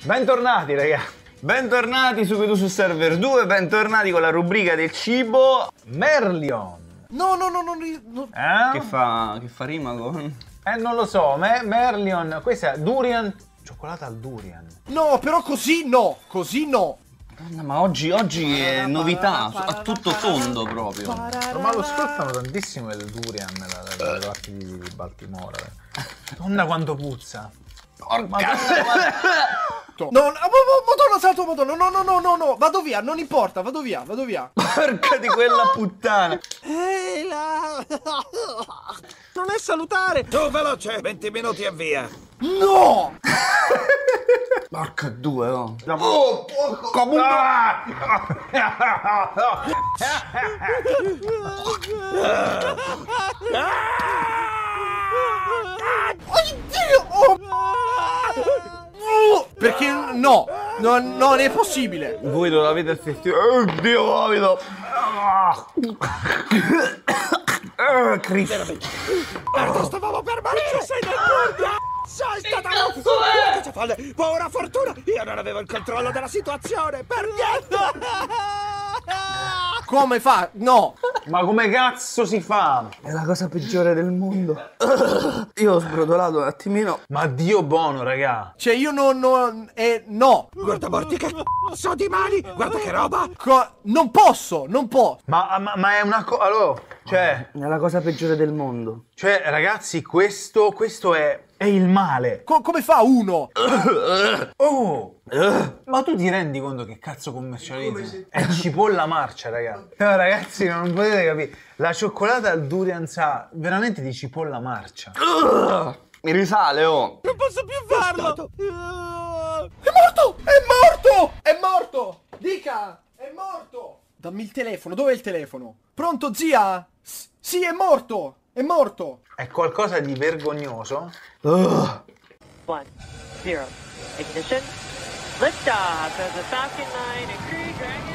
Bentornati, ragazzi. Bentornati subito su Server 2, bentornati con la rubrica del cibo. Merlion. No. Che fa rima con... Non lo so, Merlion, questa è durian, cioccolata al durian. No, però così no, così no. Ma oggi è novità, a tutto tondo proprio. Ma lo ascoltano tantissimo il durian dalle parti di Baltimora. Madonna quanto puzza. Porca! No, Madonna santo, Madonna, no, vado via, non importa, vado via. Porca di quella puttana! Ehi là! Non è salutare! Tu veloce, 20 minuti e via. No! Porca due, oh! Oh, porco! Oddio! Perché no, non è possibile. Voi non l'avete assistito? Oddio, vomito! Cristo! Guarda, stavamo per morire, sei nel bordo! Sei stata una folle! Buona fortuna! Io non avevo il controllo della situazione! Per niente! Come fa? No! Ma come cazzo si fa? È la cosa peggiore del mondo. Io ho sbrodolato un attimino. Ma Dio buono, raga. Cioè io no. Guarda Morty, che c***o di mani! Guarda che roba! Non posso. Ma è una cosa. Allora, È la cosa peggiore del mondo. cioè, ragazzi, questo è il male. Come fa uno? Oh! Ma tu ti rendi conto che cazzo commercializzi? È cipolla marcia, ragazzi. No, ragazzi, non potete capire. La cioccolata al durian sa veramente di cipolla marcia. Mi risale, oh! Non posso più farlo! È morto! Dica! È morto! Dammi il telefono, dov'è il telefono? Pronto, zia? Sì, è morto! È qualcosa di vergognoso. 1, 0. Ignition. Liftoff of the Falcon 9 and Crew Dragon.